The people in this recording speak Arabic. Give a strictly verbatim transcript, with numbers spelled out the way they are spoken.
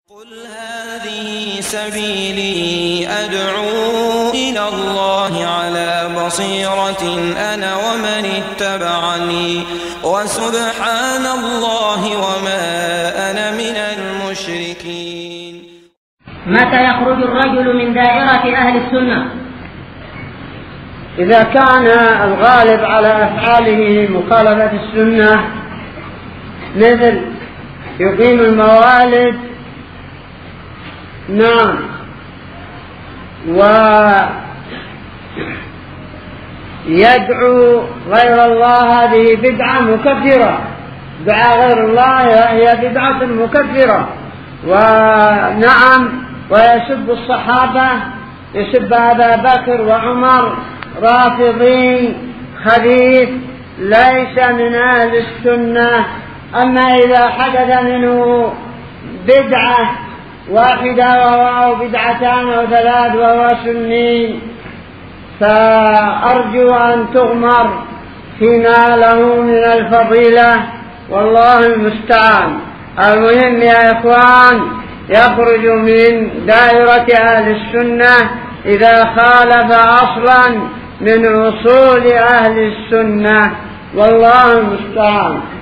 قل هذه سبيلي أدعو إلى الله على بصيرة أنا ومن اتبعني وسبحان الله وما أنا من المشركين. متى يخرج الرجل من دائرة أهل السنة؟ إذا كان الغالب على أفعاله مخالفة السنة، مثل يقيم الموالد، نعم، ويدعو غير الله، هذه بدعة مكفرة. دعاء غير الله هي بدعة مكفرة. ونعم، ويسب الصحابة، يسب أبا بكر وعمر، رافضي خبيث، ليس من أهل السنة. أما إذا حدث منه بدعة واحدة وهو بدعتان أو ثلاث وهو سني، فأرجو أن تغمر فيما له من الفضيلة، والله المستعان. المهم يا إخوان، يخرج من دائرة أهل السنة إذا خالف أصلا من أصول أهل السنة، والله المستعان.